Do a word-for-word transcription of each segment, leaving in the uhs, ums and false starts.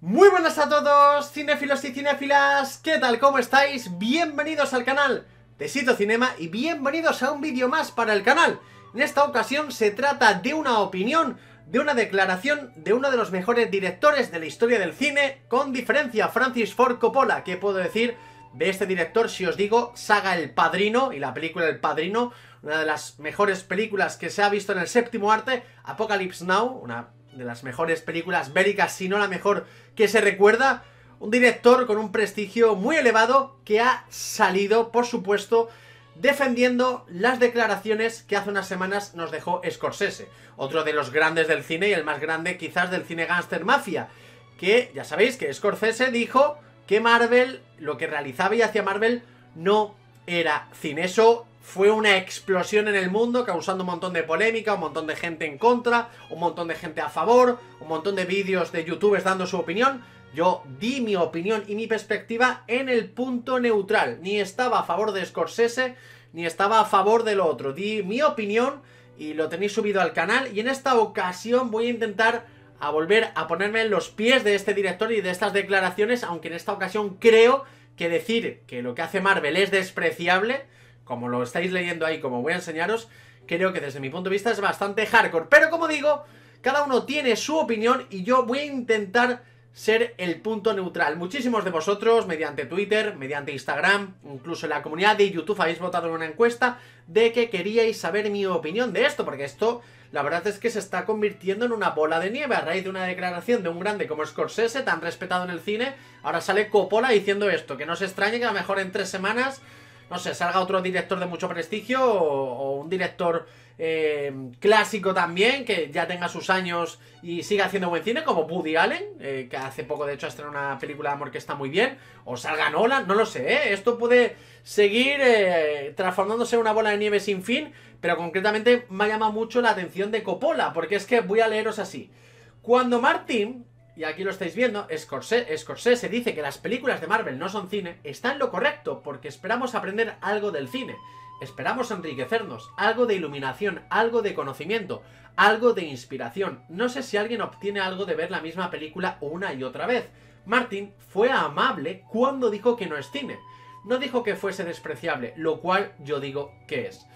Muy buenas a todos, cinéfilos y cinéfilas, ¿qué tal? ¿Cómo estáis? Bienvenidos al canal de Sito Cinema y bienvenidos a un vídeo más para el canal. En esta ocasión se trata de una opinión, de una declaración de uno de los mejores directores de la historia del cine, con diferencia, Francis Ford Coppola. ¿Qué puedo decir de este director si os digo saga El Padrino y la película El Padrino? Una de las mejores películas que se ha visto en el séptimo arte, Apocalypse Now, una de las mejores películas bélicas, si no la mejor que se recuerda. Un director con un prestigio muy elevado que ha salido, por supuesto, defendiendo las declaraciones que hace unas semanas nos dejó Scorsese, otro de los grandes del cine y el más grande quizás del cine gángster mafia, que ya sabéis que Scorsese dijo que Marvel, lo que realizaba y hacía Marvel, no era cine. Eso fue una explosión en el mundo, causando un montón de polémica, un montón de gente en contra, un montón de gente a favor, un montón de vídeos de youtubers dando su opinión. Yo di mi opinión y mi perspectiva en el punto neutral. Ni estaba a favor de Scorsese, ni estaba a favor del otro. Di mi opinión y lo tenéis subido al canal. Y en esta ocasión voy a intentar a volver a ponerme en los pies de este director y de estas declaraciones, aunque en esta ocasión creo que decir que lo que hace Marvel es despreciable, como lo estáis leyendo ahí, como voy a enseñaros, creo que desde mi punto de vista es bastante hardcore. Pero como digo, cada uno tiene su opinión y yo voy a intentar ser el punto neutral. Muchísimos de vosotros, mediante Twitter, mediante Instagram, incluso en la comunidad de YouTube, habéis votado en una encuesta de que queríais saber mi opinión de esto, porque esto, la verdad es que se está convirtiendo en una bola de nieve a raíz de una declaración de un grande como Scorsese, tan respetado en el cine. Ahora sale Coppola diciendo esto, que no se extrañe que a lo mejor en tres semanas, no sé, salga otro director de mucho prestigio o, o un director eh, clásico también, que ya tenga sus años y siga haciendo buen cine, como Woody Allen, eh, que hace poco de hecho estrenó una película de amor que está muy bien, o salga Nolan, no lo sé, ¿eh? Esto puede seguir eh, transformándose en una bola de nieve sin fin, pero concretamente me ha llamado mucho la atención de Coppola, porque es que voy a leeros así. Cuando Martin, y aquí lo estáis viendo, Scorsese, Scorsese dice que las películas de Marvel no son cine, está en lo correcto, porque esperamos aprender algo del cine. Esperamos enriquecernos, algo de iluminación, algo de conocimiento, algo de inspiración. No sé si alguien obtiene algo de ver la misma película una y otra vez. Martin fue amable cuando dijo que no es cine. No dijo que fuese despreciable, lo cual yo digo que es.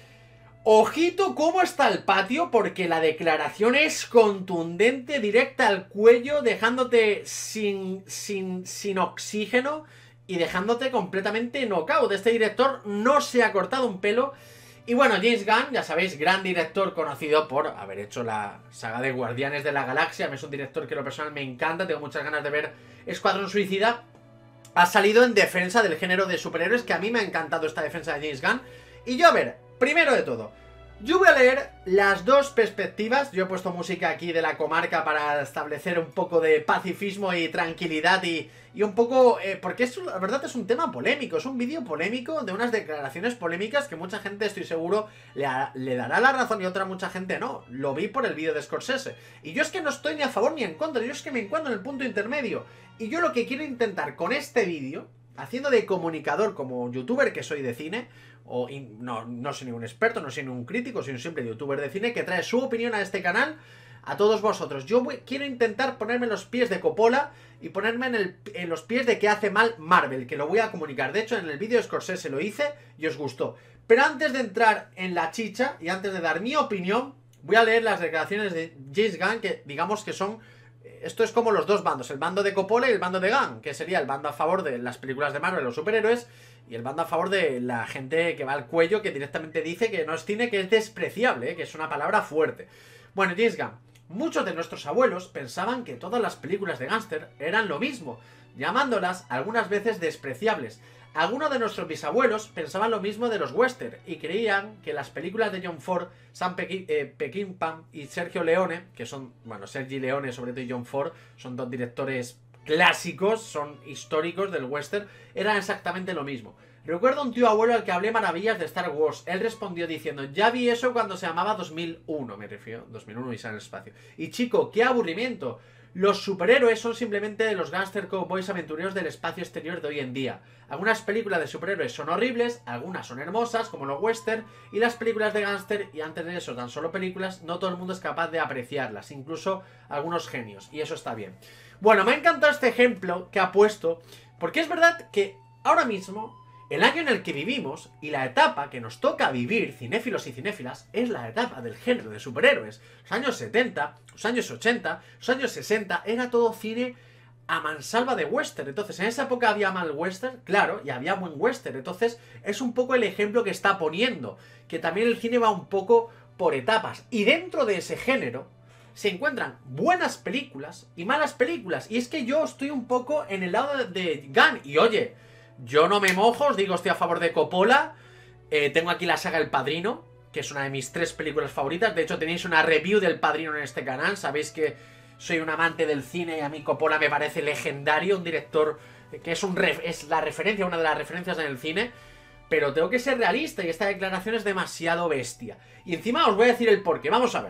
Ojito cómo está el patio, porque la declaración es contundente, directa al cuello, dejándote sin, sin, sin oxígeno y dejándote completamente knockout. Este director no se ha cortado un pelo. Y bueno, James Gunn, ya sabéis, gran director conocido por haber hecho la saga de Guardianes de la Galaxia. Es un director que a lo personal me encanta, tengo muchas ganas de ver Escuadrón Suicida. Ha salido en defensa del género de superhéroes, que a mí me ha encantado esta defensa de James Gunn. Y yo, a ver, primero de todo, yo voy a leer las dos perspectivas. Yo he puesto música aquí de la comarca para establecer un poco de pacifismo y tranquilidad y, y un poco... Eh, porque es, la verdad es un tema polémico, es un vídeo polémico de unas declaraciones polémicas que mucha gente, estoy seguro, le, le dará la razón y otra mucha gente no. Lo vi por el vídeo de Scorsese. Y yo es que no estoy ni a favor ni en contra, yo es que me encuentro en el punto intermedio. Y yo lo que quiero intentar con este vídeo, haciendo de comunicador como youtuber que soy de cine, o in, no, no soy ningún experto, no soy ningún crítico, soy un simple youtuber de cine que trae su opinión a este canal, a todos vosotros. Yo voy, quiero intentar ponerme en los pies de Coppola y ponerme en, el, en los pies de que hace mal Marvel, que lo voy a comunicar. De hecho, en el vídeo de Scorsese lo hice y os gustó. Pero antes de entrar en la chicha y antes de dar mi opinión, voy a leer las declaraciones de James Gunn, que digamos que son... Esto es como los dos bandos, el bando de Coppola y el bando de Gunn, que sería el bando a favor de las películas de Marvel, los superhéroes, y el bando a favor de la gente que va al cuello, que directamente dice que no es cine, que es despreciable, ¿eh? Que es una palabra fuerte. Bueno, James Gunn, muchos de nuestros abuelos pensaban que todas las películas de gángster eran lo mismo, llamándolas algunas veces despreciables. Algunos de nuestros bisabuelos pensaban lo mismo de los western y creían que las películas de John Ford, Sam Peckinpah y Sergio Leone, que son, bueno, Sergi Leone sobre todo y John Ford, son dos directores clásicos, son históricos del western, eran exactamente lo mismo. Recuerdo un tío abuelo al que hablé maravillas de Star Wars. Él respondió diciendo, ya vi eso cuando se llamaba dos mil uno, me refiero, dos mil uno y sale en el espacio. Y chico, qué aburrimiento. Los superhéroes son simplemente los gangster cowboys aventureros del espacio exterior de hoy en día. Algunas películas de superhéroes son horribles, algunas son hermosas, como los western, y las películas de gángster, y antes de eso tan solo películas, no todo el mundo es capaz de apreciarlas, incluso algunos genios, y eso está bien. Bueno, me ha encantado este ejemplo que ha puesto, porque es verdad que ahora mismo, el año en el que vivimos y la etapa que nos toca vivir, cinéfilos y cinéfilas, es la etapa del género de superhéroes. Los años setenta, los años ochenta, los años sesenta, era todo cine a mansalva de western. Entonces, en esa época había mal western, claro, y había buen western. Entonces, es un poco el ejemplo que está poniendo, que también el cine va un poco por etapas. Y dentro de ese género se encuentran buenas películas y malas películas. Y es que yo estoy un poco en el lado de, de Gunn. Y oye, yo no me mojo, os digo, estoy a favor de Coppola. eh, Tengo aquí la saga El Padrino, que es una de mis tres películas favoritas. De hecho, tenéis una review del Padrino en este canal. Sabéis que soy un amante del cine y a mí Coppola me parece legendario. Un director que es, un ref es la referencia, una de las referencias en el cine. Pero tengo que ser realista y esta declaración es demasiado bestia. Y encima os voy a decir el porqué. Vamos a ver.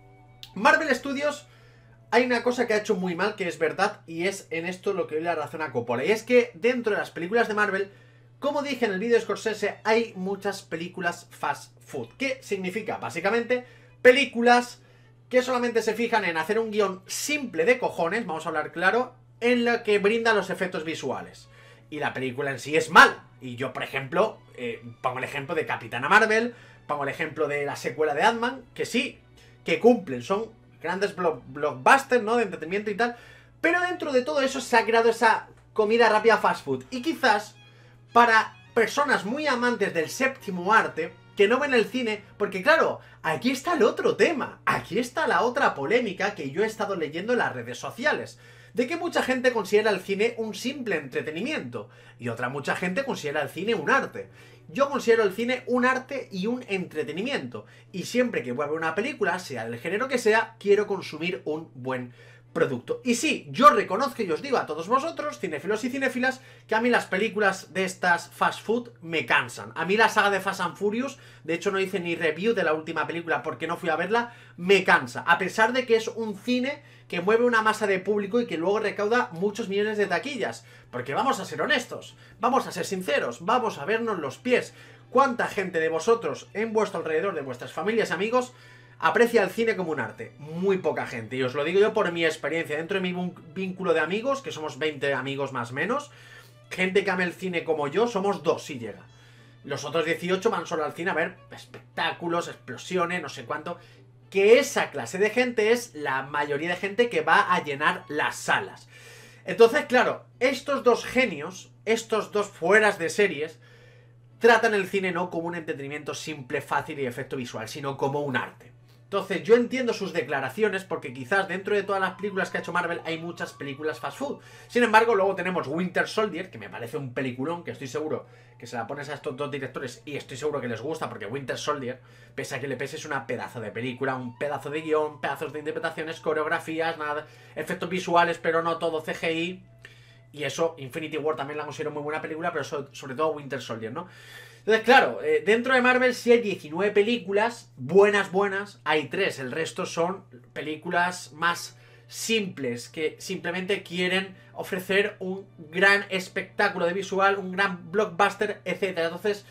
Marvel Studios, hay una cosa que ha hecho muy mal, que es verdad, y es en esto lo que doy la razón a Coppola. Y es que dentro de las películas de Marvel, como dije en el vídeo de Scorsese, hay muchas películas fast food. ¿Qué significa? Básicamente, películas que solamente se fijan en hacer un guión simple de cojones, vamos a hablar claro, en lo que brinda los efectos visuales. Y la película en sí es mala. Y yo, por ejemplo, eh, pongo el ejemplo de Capitana Marvel, pongo el ejemplo de la secuela de Ant-Man, que sí, que cumplen, son grandes block blockbusters, ¿no? De entretenimiento y tal. Pero dentro de todo eso se ha creado esa comida rápida fast food. Y quizás para personas muy amantes del séptimo arte, que no ven el cine, porque claro, aquí está el otro tema, aquí está la otra polémica que yo he estado leyendo en las redes sociales, de que mucha gente considera el cine un simple entretenimiento, y otra mucha gente considera el cine un arte. Yo considero el cine un arte y un entretenimiento, y siempre que voy a ver una película, sea del género que sea, quiero consumir un buen producto. Y sí, yo reconozco y os digo a todos vosotros, cinéfilos y cinéfilas, que a mí las películas de estas fast food me cansan. A mí la saga de Fast and Furious, de hecho no hice ni review de la última película porque no fui a verla, me cansa. A pesar de que es un cine que mueve una masa de público y que luego recauda muchos millones de taquillas. Porque vamos a ser honestos, vamos a ser sinceros, vamos a vernos los pies. ¿Cuánta gente de vosotros en vuestro alrededor, de vuestras familias y amigos, aprecia el cine como un arte? Muy poca gente, y os lo digo yo por mi experiencia. Dentro de mi vínculo de amigos, que somos veinte amigos más o menos, gente que ama el cine como yo, somos dos si llega. Los otros dieciocho van solo al cine a ver espectáculos, explosiones, no sé cuánto. Que esa clase de gente es la mayoría de gente que va a llenar las salas. Entonces, claro, estos dos genios, estos dos fueras de series, tratan el cine no como un entretenimiento simple, fácil y efecto visual, sino como un arte. Entonces yo entiendo sus declaraciones porque quizás dentro de todas las películas que ha hecho Marvel hay muchas películas fast food. Sin embargo, luego tenemos Winter Soldier, que me parece un peliculón, que estoy seguro que se la pones a estos dos directores y estoy seguro que les gusta, porque Winter Soldier, pese a que le pese, es una pedazo de película, un pedazo de guión, pedazos de interpretaciones, coreografías, nada, efectos visuales, pero no todo C G I. Y eso, Infinity War también la considero muy buena película, pero sobre, sobre todo Winter Soldier, ¿no? Entonces, claro, eh, dentro de Marvel sí hay diecinueve películas, buenas, buenas, hay tres, el resto son películas más simples, que simplemente quieren ofrecer un gran espectáculo de visual, un gran blockbuster, etcétera. Entonces,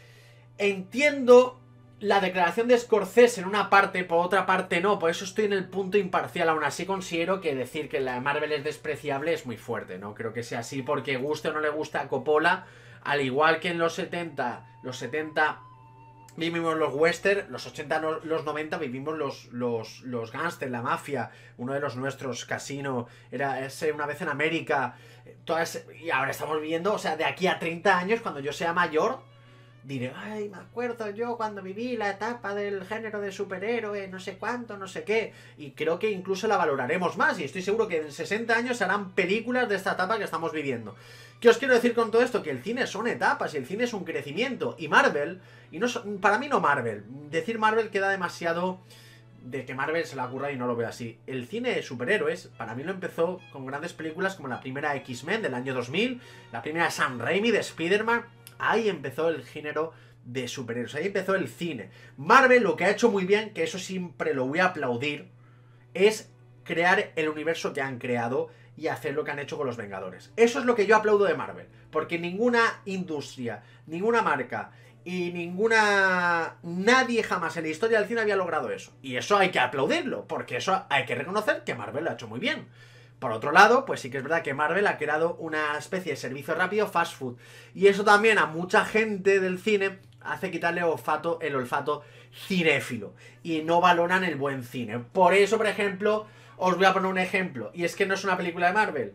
entiendo la declaración de Scorsese en una parte, por otra parte no, por eso estoy en el punto imparcial. Aún así considero que decir que la de Marvel es despreciable es muy fuerte, no creo que sea así, porque guste o no le gusta a Coppola. Al igual que en los setenta, los setenta vivimos los western, los ochenta, los noventa vivimos los, los, los gángsters, la mafia, uno de los nuestros, Casino, era ese Una Vez en América, todas, y ahora estamos viviendo, o sea, de aquí a treinta años, cuando yo sea mayor, diré, ay, me acuerdo yo cuando viví la etapa del género de superhéroe, no sé cuánto, no sé qué, y creo que incluso la valoraremos más, y estoy seguro que en sesenta años se harán películas de esta etapa que estamos viviendo. ¿Qué os quiero decir con todo esto? Que el cine son etapas y el cine es un crecimiento. Y Marvel, y no para mí no Marvel, decir Marvel queda demasiado de que Marvel se la ocurra y no lo veo así. El cine de superhéroes, para mí lo empezó con grandes películas como la primera X-Men del año dos mil, la primera Sam Raimi de Spider-Man. Ahí empezó el género de superhéroes, ahí empezó el cine. Marvel lo que ha hecho muy bien, que eso siempre lo voy a aplaudir, es crear el universo que han creado y hacer lo que han hecho con los Vengadores. Eso es lo que yo aplaudo de Marvel, porque ninguna industria, ninguna marca y ninguna... nadie jamás en la historia del cine había logrado eso. Y eso hay que aplaudirlo, porque eso hay que reconocer que Marvel lo ha hecho muy bien. Por otro lado, pues sí que es verdad que Marvel ha creado una especie de servicio rápido fast food. Y eso también a mucha gente del cine hace quitarle olfato, el olfato cinéfilo. Y no valoran el buen cine. Por eso, por ejemplo, os voy a poner un ejemplo. Y es que no es una película de Marvel.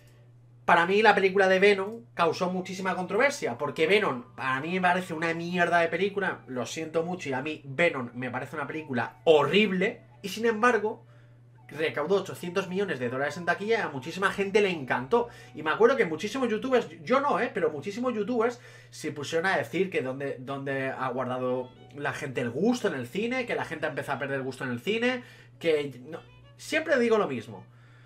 Para mí la película de Venom causó muchísima controversia. Porque Venom, para mí me parece una mierda de película. Lo siento mucho y a mí Venom me parece una película horrible. Y sin embargo... recaudó ochocientos millones de dólares en taquilla y a muchísima gente le encantó. Y me acuerdo que muchísimos youtubers, yo no, eh, pero muchísimos youtubers se pusieron a decir que donde, donde ha guardado la gente el gusto en el cine, que la gente ha empezado a perder el gusto en el cine, que... no. Siempre digo lo mismo.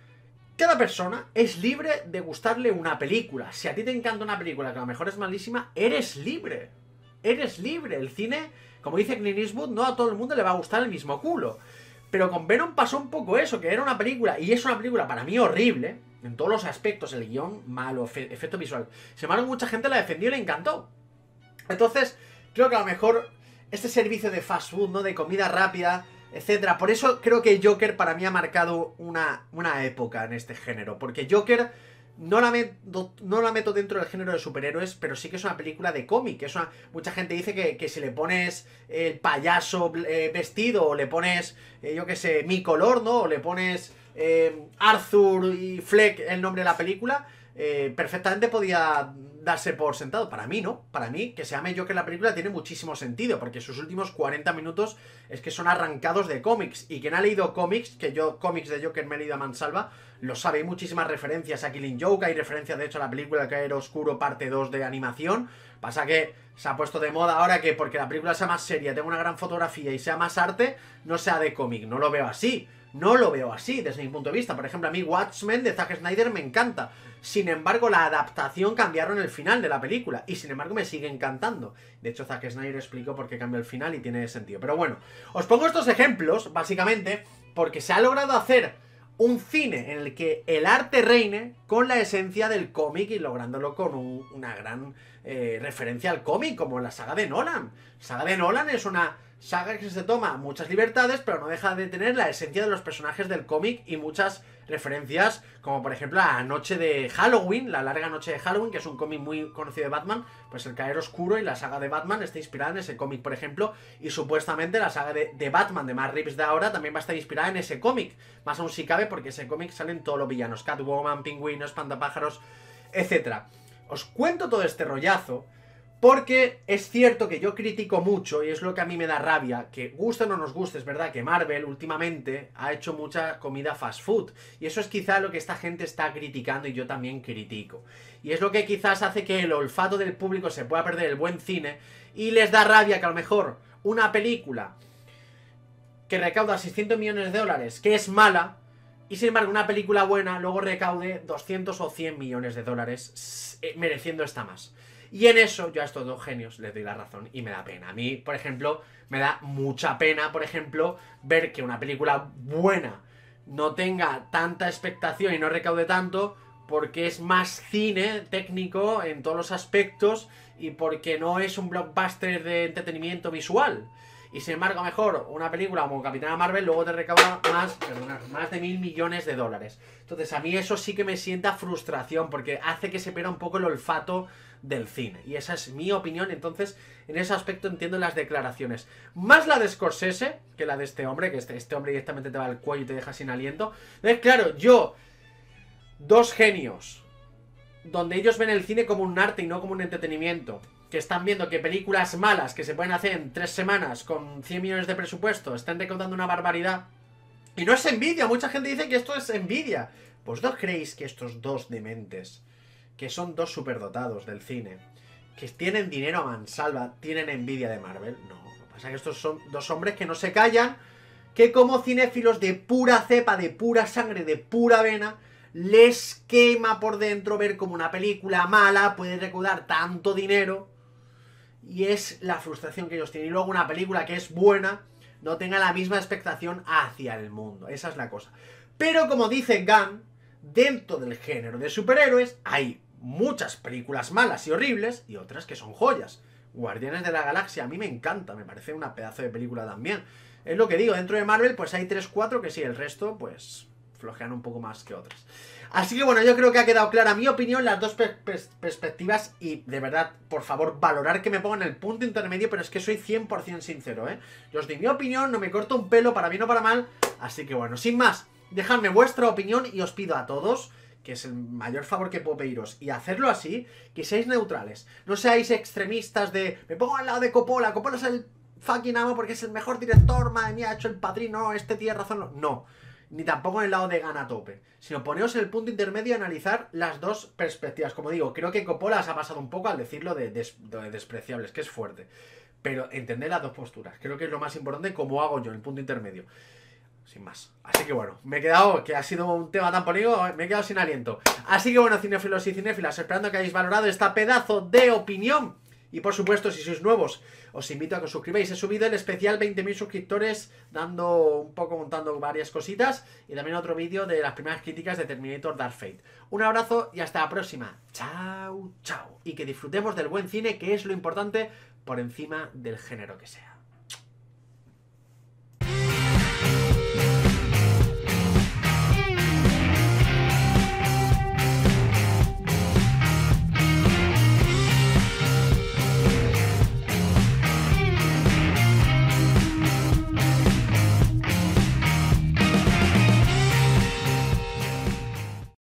Cada persona es libre de gustarle una película. Si a ti te encanta una película que a lo mejor es malísima, eres libre. Eres libre. El cine, como dice Clint Eastwood, no a todo el mundo le va a gustar el mismo culo. Pero con Venom pasó un poco eso, que era una película, y es una película para mí horrible, en todos los aspectos, el guión malo, efecto visual. Sin embargo, mucha gente la defendió y le encantó. Entonces, creo que a lo mejor este servicio de fast food, ¿no? De comida rápida, etcétera. Por eso creo que Joker para mí ha marcado una, una época en este género. Porque Joker no la, meto, no la meto dentro del género de superhéroes, pero sí que es una película de cómic. Es una, mucha gente dice que, que si le pones el payaso eh, vestido, o le pones, eh, yo qué sé, mi color, ¿no? O le pones eh, Arthur y Fleck el nombre de la película, eh, perfectamente podía darse por sentado. Para mí, ¿no? Para mí, que se llame Joker la película tiene muchísimo sentido, porque sus últimos cuarenta minutos es que son arrancados de cómics. Y quien ha leído cómics, que yo cómics de Joker me he leído a mansalva, lo sabe. Hay muchísimas referencias a Killing Joke, hay referencias de hecho a la película Caballero Oscuro parte dos de animación. Pasa que se ha puesto de moda ahora que porque la película sea más seria, tenga una gran fotografía y sea más arte, no sea de cómic. No lo veo así. No lo veo así desde mi punto de vista. Por ejemplo, a mí Watchmen de Zack Snyder me encanta. Sin embargo, la adaptación cambiaron el final de la película. Y sin embargo me sigue encantando. De hecho, Zack Snyder explicó por qué cambió el final y tiene sentido. Pero bueno, os pongo estos ejemplos, básicamente, porque se ha logrado hacer un cine en el que el arte reine con la esencia del cómic y lográndolo con un, una gran eh, referencia al cómic, como la saga de Nolan. La saga de Nolan es una saga que se toma muchas libertades, pero no deja de tener la esencia de los personajes del cómic y muchas referencias, como por ejemplo la noche de Halloween, la larga noche de Halloween, que es un cómic muy conocido de Batman. Pues el Caballero Oscuro y la saga de Batman está inspirada en ese cómic, por ejemplo, y supuestamente la saga de, de Batman de Matt Reeves de ahora también va a estar inspirada en ese cómic, más aún si cabe, porque ese cómic salen todos los villanos, Catwoman, Pingüino, Espantapájaros, etcétera. Os cuento todo este rollazo porque es cierto que yo critico mucho, y es lo que a mí me da rabia, que guste o no nos guste, es verdad que Marvel últimamente ha hecho mucha comida fast food, y eso es quizá lo que esta gente está criticando y yo también critico. Y es lo que quizás hace que el olfato del público se pueda perder el buen cine, y les da rabia que a lo mejor una película que recauda seiscientos millones de dólares, que es mala, y sin embargo una película buena luego recaude doscientos o cien millones de dólares, mereciendo esta más. Y en eso yo a estos dos genios les doy la razón y me da pena. A mí, por ejemplo, me da mucha pena, por ejemplo, ver que una película buena no tenga tanta expectación y no recaude tanto porque es más cine técnico en todos los aspectos y porque no es un blockbuster de entretenimiento visual. Y sin embargo, mejor una película como Capitana Marvel luego te recauda más, perdona, más de mil millones de dólares. Entonces a mí eso sí que me sienta frustración porque hace que se pierda un poco el olfato del cine. Y esa es mi opinión. Entonces en ese aspecto entiendo las declaraciones. Más la de Scorsese que la de este hombre, que este, este hombre directamente te va al cuello y te deja sin aliento. Entonces claro, yo, dos genios, donde ellos ven el cine como un arte y no como un entretenimiento, que están viendo que películas malas que se pueden hacer en tres semanas con cien millones de presupuesto están recaudando una barbaridad. Y no es envidia, mucha gente dice que esto es envidia. Pues ¿no creéis que estos dos dementes, que son dos superdotados del cine, que tienen dinero a mansalva, tienen envidia de Marvel? No, lo que pasa es que estos son dos hombres que no se callan, que como cinéfilos de pura cepa, de pura sangre, de pura vena, les quema por dentro ver como una película mala puede recaudar tanto dinero. Y es la frustración que ellos tienen. Y luego una película que es buena no tenga la misma expectación hacia el mundo. Esa es la cosa. Pero como dice Gunn, dentro del género de superhéroes hay muchas películas malas y horribles y otras que son joyas. Guardianes de la Galaxia a mí me encanta, me parece una pedazo de película también. Es lo que digo, dentro de Marvel pues hay tres cuatro que sí, el resto pues flojean un poco más que otras. Así que bueno, yo creo que ha quedado clara mi opinión, las dos per per perspectivas. Y de verdad, por favor, valorar que me pongan el punto intermedio, pero es que soy cien por cien sincero, ¿eh? Yo os doy mi opinión, no me corto un pelo, para bien o para mal. Así que bueno, sin más, dejadme vuestra opinión y os pido a todos, que es el mayor favor que puedo pediros, y hacerlo así, que seáis neutrales. No seáis extremistas de, me pongo al lado de Coppola, Coppola es el fucking amo porque es el mejor director, madre mía, ha hecho El Padrino, este tiene razón. No, no. Ni tampoco en el lado de Gunn a tope, sino poneos en el punto intermedio y analizar las dos perspectivas. Como digo, creo que Coppola se ha pasado un poco al decirlo de, des de despreciables, que es fuerte. Pero entender las dos posturas, creo que es lo más importante, como hago yo en el punto intermedio. Sin más. Así que bueno, me he quedado, que ha sido un tema tan polémico, me he quedado sin aliento. Así que bueno, cinéfilos y cinéfilas, esperando que hayáis valorado esta pedazo de opinión. Y por supuesto, si sois nuevos, os invito a que os suscribáis. He subido el especial veinte mil suscriptores, dando un poco, montando varias cositas. Y también otro vídeo de las primeras críticas de Terminator Dark Fate. Un abrazo y hasta la próxima. Chao, chao. Y que disfrutemos del buen cine, que es lo importante, por encima del género que sea.